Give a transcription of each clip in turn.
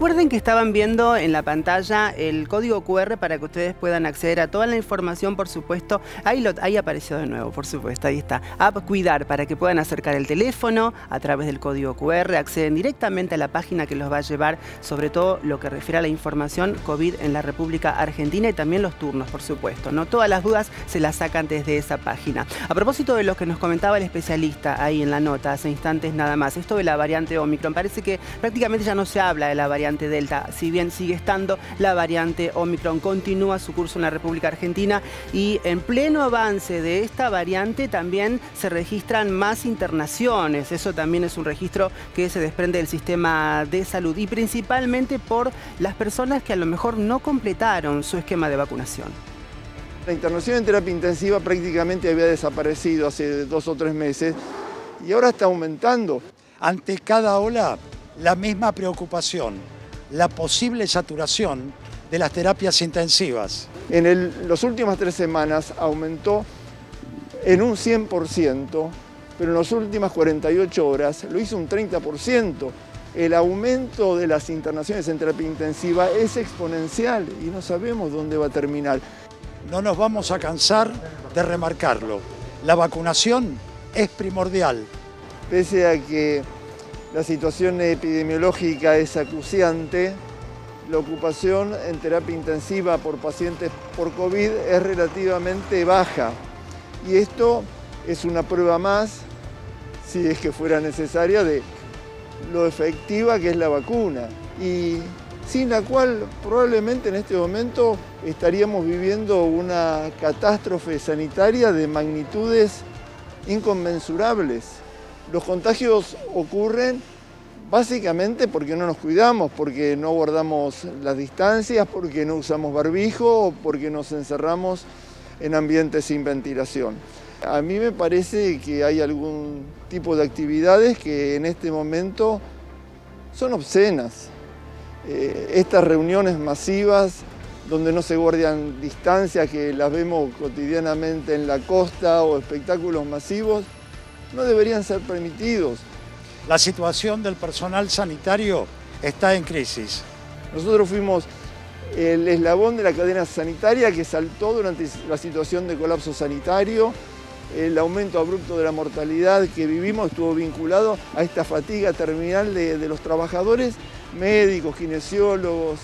Recuerden que estaban viendo en la pantalla el código QR para que ustedes puedan acceder a toda la información, por supuesto. Ahí apareció de nuevo, por supuesto, ahí está. App Cuidar, para que puedan acercar el teléfono a través del código QR, acceden directamente a la página que los va a llevar, sobre todo lo que refiere a la información COVID en la República Argentina y también los turnos, por supuesto, ¿no? Todas las dudas se las sacan desde esa página. A propósito de lo que nos comentaba el especialista ahí en la nota, hace instantes nada más, esto de la variante Omicron, parece que prácticamente ya no se habla de la variante Delta, si bien sigue estando, la variante Omicron continúa su curso en la República Argentina y en pleno avance de esta variante también se registran más internaciones. Eso también es un registro que se desprende del sistema de salud y principalmente por las personas que a lo mejor no completaron su esquema de vacunación. La internación en terapia intensiva prácticamente había desaparecido hace 2 o 3 meses y ahora está aumentando. Ante cada ola, la misma preocupación, la posible saturación de las terapias intensivas. En las últimas 3 semanas aumentó en un 100%, pero en las últimas 48 horas lo hizo un 30%. El aumento de las internaciones en terapia intensiva es exponencial y no sabemos dónde va a terminar. No nos vamos a cansar de remarcarlo. La vacunación es primordial. Pese a que la situación epidemiológica es acuciante, la ocupación en terapia intensiva por pacientes por COVID es relativamente baja. Y esto es una prueba más, si es que fuera necesaria, de lo efectiva que es la vacuna. Y sin la cual probablemente en este momento estaríamos viviendo una catástrofe sanitaria de magnitudes inconmensurables. Los contagios ocurren básicamente porque no nos cuidamos, porque no guardamos las distancias, porque no usamos barbijo o porque nos encerramos en ambientes sin ventilación. A mí me parece que hay algún tipo de actividades que en este momento son obscenas. Estas reuniones masivas donde no se guardan distancias, que las vemos cotidianamente en la costa, o espectáculos masivos, no deberían ser permitidos. La situación del personal sanitario está en crisis. Nosotros fuimos el eslabón de la cadena sanitaria que saltó durante la situación de colapso sanitario. El aumento abrupto de la mortalidad que vivimos estuvo vinculado a esta fatiga terminal de los trabajadores, médicos, kinesiólogos,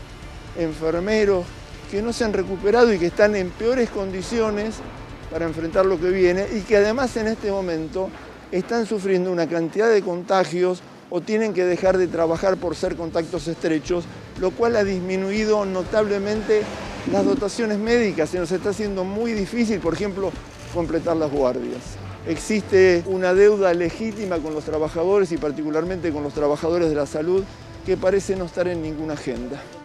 enfermeros, que no se han recuperado y que están en peores condiciones para enfrentar lo que viene y que además en este momento están sufriendo una cantidad de contagios o tienen que dejar de trabajar por ser contactos estrechos, lo cual ha disminuido notablemente las dotaciones médicas. Se nos está haciendo muy difícil, por ejemplo, completar las guardias. Existe una deuda legítima con los trabajadores y particularmente con los trabajadores de la salud que parece no estar en ninguna agenda.